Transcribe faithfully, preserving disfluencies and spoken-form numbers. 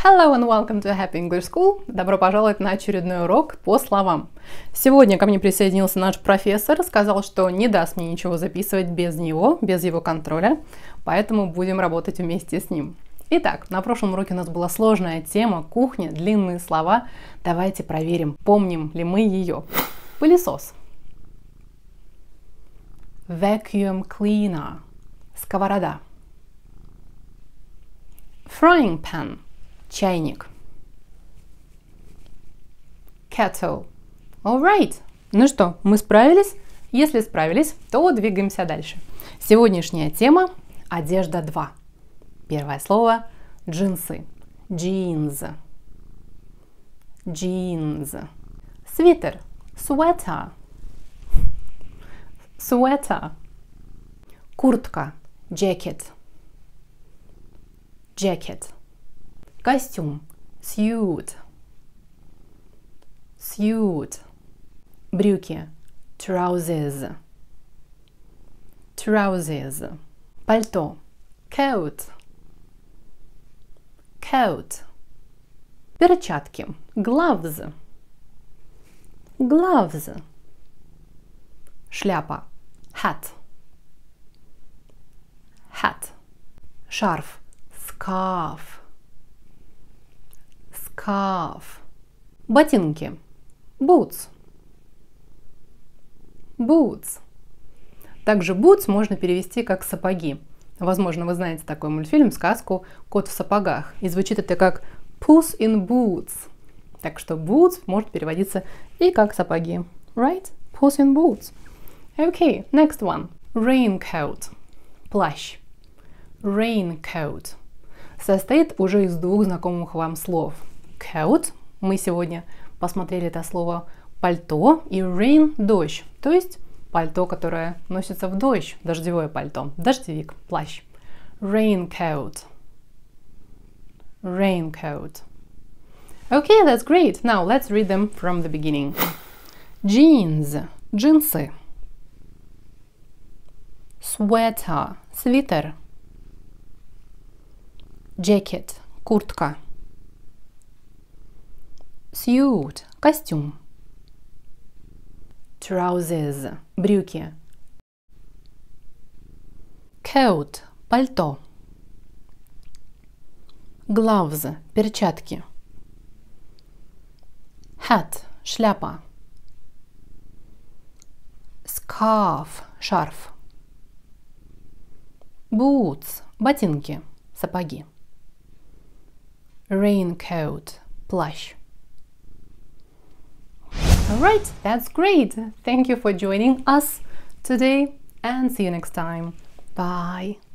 Hello and welcome to Happy English School. Добро пожаловать на очередной урок по словам. Сегодня ко мне присоединился наш профессор, сказал, что не даст мне ничего записывать без него, без его контроля, поэтому будем работать вместе с ним. Итак, на прошлом уроке у нас была сложная тема кухня, длинные слова. Давайте проверим, помним ли мы ее. Пылесос. Vacuum cleaner. Сковорода. Frying pan. Чайник. Kettle. Alright. Ну что, мы справились? Если справились, то двигаемся дальше. Сегодняшняя тема – одежда два. Первое слово – джинсы. Jeans. Jeans. Свитер. Sweater. Sweater. Куртка. Jacket. Jacket. Костюм. Suit. Suit. Брюки. Trousers. Trousers. Пальто. Coat. Coat. Перчатки. Gloves. Gloves. Шляпа. Hat. Hat. Шарф. Scarf. Scarf. Ботинки. Boots. Boots. Также boots можно перевести как сапоги. Возможно, вы знаете такой мультфильм, сказку «Кот в сапогах». И звучит это как Puss in Boots. Так что boots может переводиться и как сапоги. Right? Puss in Boots. Okay, next one. Raincoat. Плащ. Raincoat. Состоит уже из двух знакомых вам слов. Coat, мы сегодня посмотрели это слово пальто, и rain – дождь, то есть пальто, которое носится в дождь, дождевое пальто, дождевик, плащ. Raincoat. Raincoat. Okay, that's great. Now let's read them from the beginning. Jeans – джинсы. Sweater – свитер. Jacket – куртка. Suit – костюм. Trousers – брюки. Coat – пальто. Gloves – перчатки. Hat – шляпа. Scarf – шарф. Boots – ботинки, сапоги. Raincoat – плащ. Alright, that's great. Thank you for joining us today and see you next time. Bye.